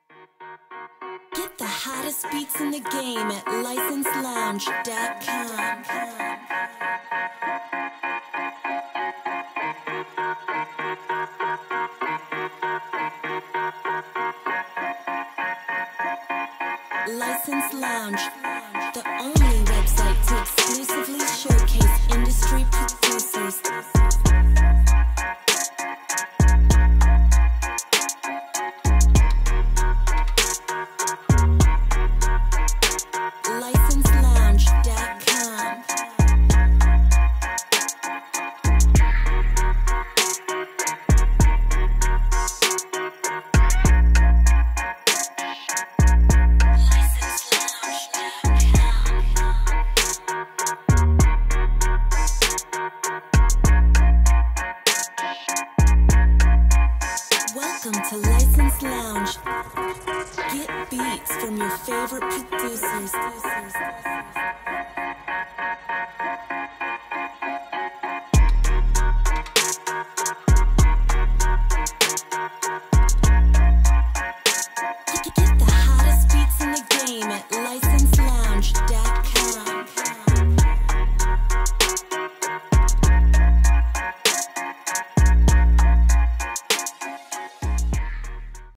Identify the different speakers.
Speaker 1: Get the hottest beats in the game at licenselounge.com. License Lounge, the only website to exclusively showcase industry producers. licenselounge.com. Welcome to License Lounge. Get beats from your favorite producers.